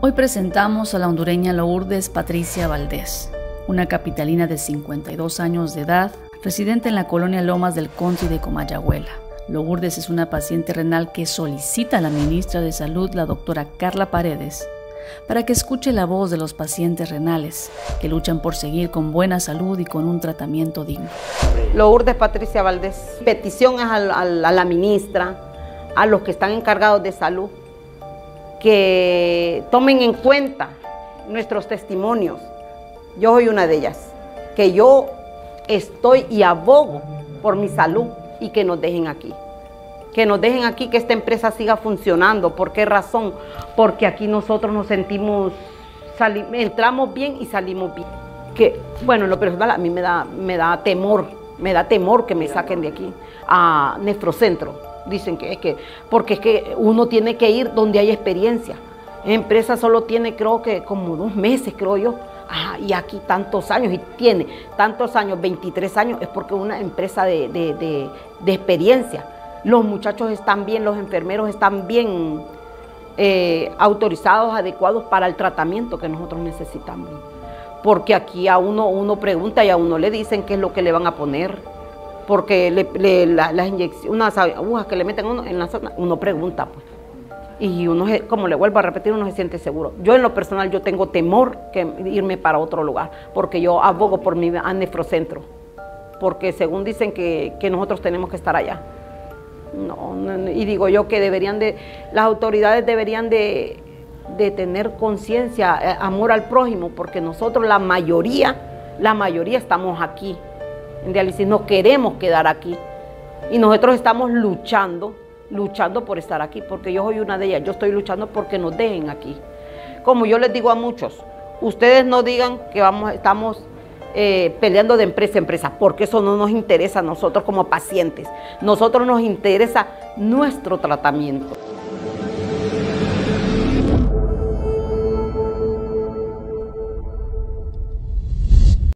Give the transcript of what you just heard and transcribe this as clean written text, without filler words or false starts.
Hoy presentamos a la hondureña Lourdes Patricia Valdés, una capitalina de 52 años de edad, residente en la colonia Lomas del Country de Comayagüela. Lourdes es una paciente renal que solicita a la ministra de Salud, la doctora Carla Paredes, para que escuche la voz de los pacientes renales que luchan por seguir con buena salud y con un tratamiento digno. Lourdes Patricia Valdés, petición es a la ministra, a los que están encargados de salud, que tomen en cuenta nuestros testimonios. Yo soy una de ellas, que yo estoy y abogo por mi salud y que nos dejen aquí. Que nos dejen aquí, que esta empresa siga funcionando. ¿Por qué razón? Porque aquí nosotros nos sentimos, entramos bien y salimos bien. Que, bueno, en lo personal a mí me da temor que me saquen de aquí a Nefrocentro. Dicen porque es que uno tiene que ir donde hay experiencia. La empresa solo tiene, creo que como 2 meses, creo yo. Y aquí tantos años, y tiene tantos años, 23 años, es porque es una empresa de experiencia. Los muchachos están bien, los enfermeros están bien autorizados, adecuados para el tratamiento que nosotros necesitamos. Porque aquí a uno pregunta y a uno le dicen qué es lo que le van a poner. Porque las inyecciones, unas agujas que le meten a uno en la zona, uno pregunta, pues. Y uno, como le vuelvo a repetir, uno se siente seguro. Yo en lo personal, yo tengo temor que irme para otro lugar, porque yo abogo por mi Nefrocentro. Porque según dicen que nosotros tenemos que estar allá. No, y digo yo que las autoridades deberían de tener conciencia, amor al prójimo, porque nosotros la mayoría estamos aquí. En diálisis no queremos quedar aquí y nosotros estamos luchando por estar aquí, porque yo soy una de ellas. Yo estoy luchando porque nos dejen aquí. Como yo les digo a muchos, ustedes no digan que estamos peleando de empresa a empresa, porque eso no nos interesa a nosotros como pacientes. Nosotros nos interesa nuestro tratamiento.